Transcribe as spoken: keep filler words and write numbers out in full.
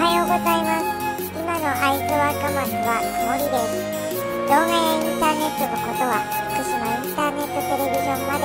はようございます。今の会津若松は曇りです。動画やインターネットのことは福島インターネットテレビジョンまで